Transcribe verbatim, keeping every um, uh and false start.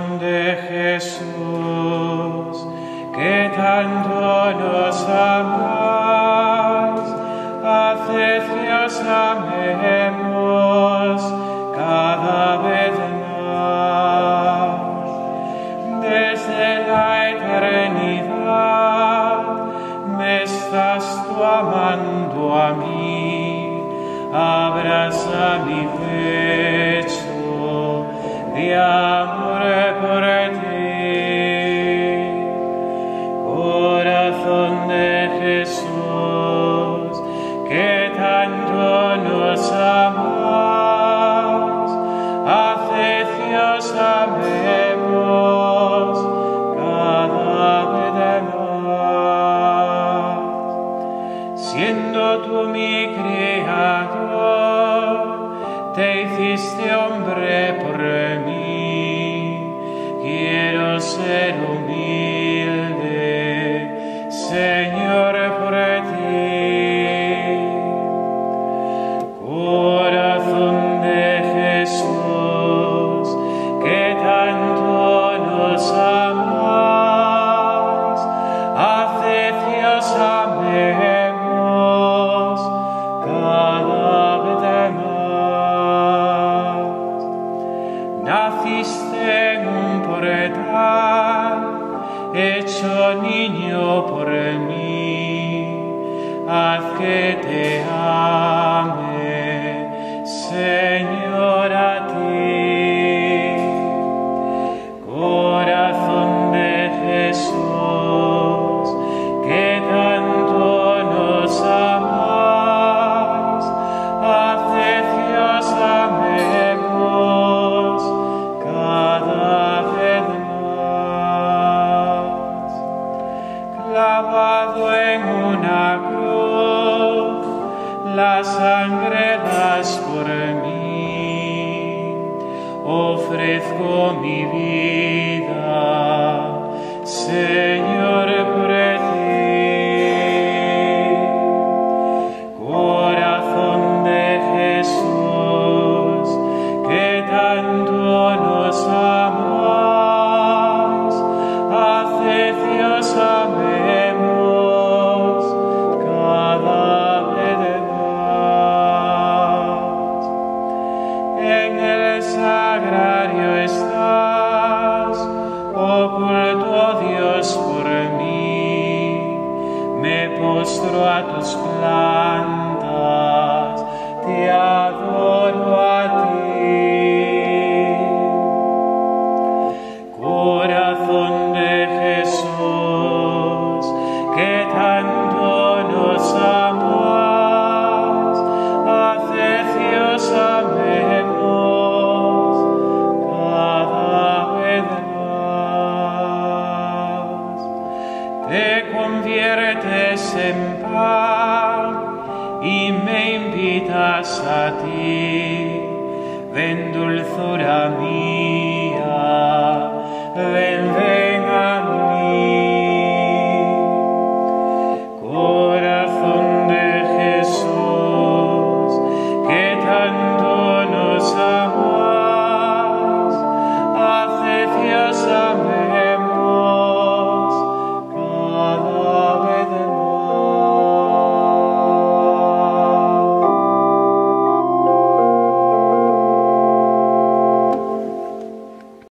de Jesús, que tanto nos amas, haced que os amemos cada vez más. Desde la eternidad me estás tú amando a mí, abraza mi pecho de amor por ti. Corazón de Jesús, que tanto nos amas, haced que os amemos cada vez más. Siendo tú mi Creador, te hiciste hombre por mí. Quiero ser humilde, Señor, por ti. Corazón de Jesús, que tanto nos amas, haced que os amemos cada vez más. Naciste en un portal, hecho niño por mí, haz que te ame, Señor, a ti. Corazón de Jesús, que tanto nos amas, haced que os amemos cada vez más. Clavado en una cruz, la sangre das por mí, ofrezco mi vida, Señor, por ti. Corazón de Jesús, que tanto nos amas, haced que os amemos cada vez más. En el sagrario estás, oculto Dios por mí, me postro a tus plantas, te adoro a ti. Corazón de Jesús, que tanto nos amas, haced que os amemos cada vez más. Te conviertes en pan y me invitas a ti, ven dulzura mía.